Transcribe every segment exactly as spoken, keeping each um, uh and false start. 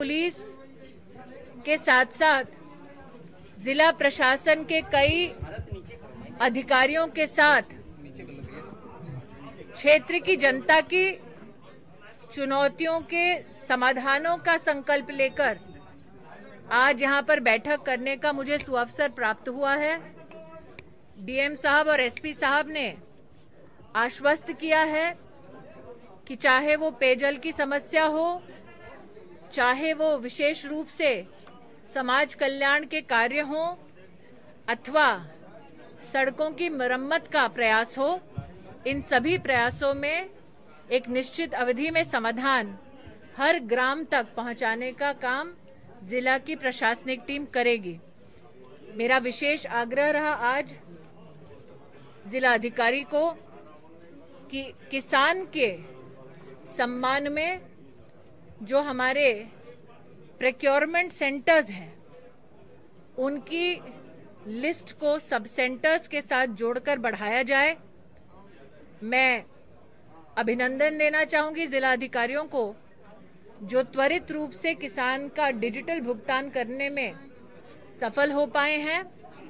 Police के साथ साथ जिला प्रशासन के कई अधिकारियों के साथ क्षेत्र की जनता की चुनौतियों के समाधानों का संकल्प लेकर आज यहां पर बैठक करने का मुझे सुअवसर प्राप्त हुआ है। डीएम साहब और एसपी साहब ने आश्वस्त किया है कि चाहे वो पेयजल की समस्या हो, चाहे वो विशेष रूप से समाज कल्याण के कार्य हो अथवा सड़कों की मरम्मत का प्रयास हो, इन सभी प्रयासों में एक निश्चित अवधि में समाधान हर ग्राम तक पहुंचाने का काम जिला की प्रशासनिक टीम करेगी। मेरा विशेष आग्रह रहा आज जिला अधिकारी को कि किसान के सम्मान में जो हमारे प्रोक्योरमेंट सेंटर्स हैं उनकी लिस्ट को सब सेंटर्स के साथ जोड़कर बढ़ाया जाए। मैं अभिनंदन देना चाहूंगी जिला अधिकारियों को जो त्वरित रूप से किसान का डिजिटल भुगतान करने में सफल हो पाए हैं।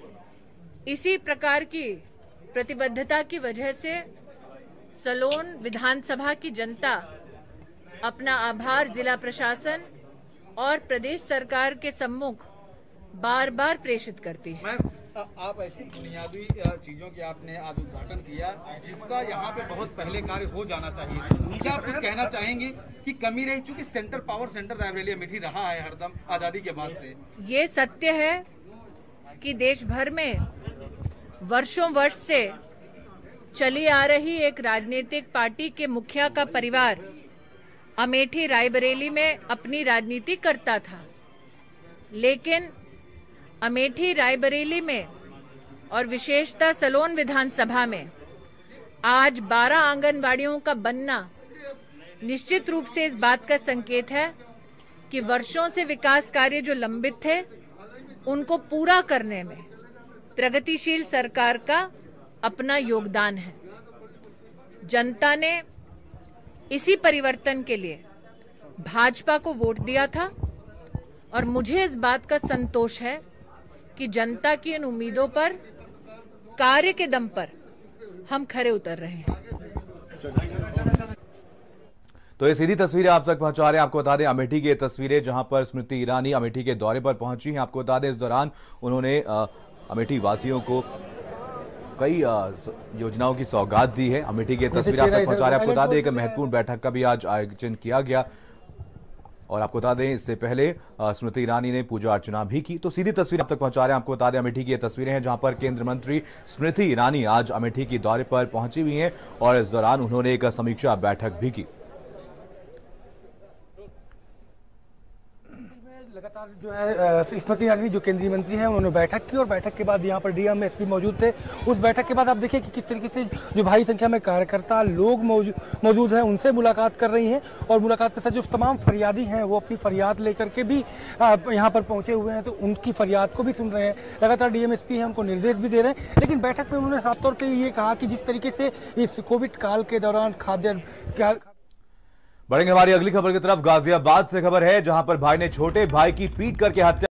इसी प्रकार की प्रतिबद्धता की वजह से सलोन विधानसभा की जनता अपना आभार जिला प्रशासन और प्रदेश सरकार के सम्मुख बार बार प्रेषित करती है। आप ऐसी बुनियादी चीजों की आपने आज उद्घाटन किया जिसका यहाँ पे बहुत पहले कार्य हो जाना चाहिए। क्या आप कुछ कहना चाहेंगे कि कमी रही, चूंकि centre power centre Raebareli Amethi रहा है हरदम आजादी के बाद से? ये सत्य है कि देश भर में वर्षों वर्ष से चली आ रही एक राजनीतिक पार्टी के मुखिया का परिवार अमेठी रायबरेली में अपनी राजनीति करता था, लेकिन अमेठी रायबरेली में और विशेषतः सलोन विधानसभा में आज बारह आंगनबाड़ियों का बनना निश्चित रूप से इस बात का संकेत है कि वर्षों से विकास कार्य जो लंबित थे उनको पूरा करने में प्रगतिशील सरकार का अपना योगदान है। जनता ने इसी परिवर्तन के लिए भाजपा को वोट दिया था और मुझे इस बात का संतोष है कि जनता की इन उम्मीदों पर कार्य के दम पर हम खरे उतर रहे हैं। तो ये सीधी तस्वीरें आप तक पहुंचा रहे हैं। आपको बता दें अमेठी की ये तस्वीरें जहां पर स्मृति ईरानी अमेठी के दौरे पर पहुंची हैं। आपको बता दें इस दौरान उन्होंने अमेठी वासियों को कई योजनाओं की सौगात दी है। अमेठी की तस्वीरें आप तक पहुंचा रहे हैं। आपको बता दें एक महत्वपूर्ण बैठक का भी आज आयोजन किया गया और आपको बता दें इससे पहले स्मृति ईरानी ने पूजा अर्चना भी की। तो सीधी तस्वीर आप तक पहुंचा रहे हैं। आपको बता दें अमेठी की ये तस्वीरें हैं जहां पर केंद्रीय मंत्री स्मृति ईरानी आज अमेठी की दौरे पर पहुंची हुई हैं और इस दौरान उन्होंने एक समीक्षा बैठक भी की। लगातार जो है स्मृति ईरानी जो केंद्रीय मंत्री हैं उन्होंने बैठक की और बैठक के बाद यहाँ पर डीएम एसपी मौजूद थे। उस बैठक के बाद आप देखिए कि किस तरीके से जो भारी संख्या में कार्यकर्ता लोग मौजूद हैं उनसे मुलाकात कर रही हैं और मुलाकात के साथ जो तमाम फरियादी हैं वो अपनी फरियाद लेकर के भी यहाँ पर पहुंचे हुए हैं, तो उनकी फरियाद को भी सुन रहे हैं। लगातार डीएम एसपी हैं उनको निर्देश भी दे रहे हैं। लेकिन बैठक में उन्होंने साफ तौर पर ये कहा कि जिस तरीके से इस कोविड काल के दौरान खाद्य बढ़ेंगे हमारी अगली खबर की तरफ। गाजियाबाद से खबर है जहां पर भाई ने छोटे भाई की पीट करके हत्या